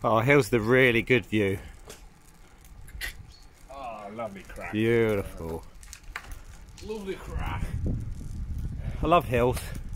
Oh, here's the really good view. Oh, lovely crack. Beautiful. Lovely crack. I love hills.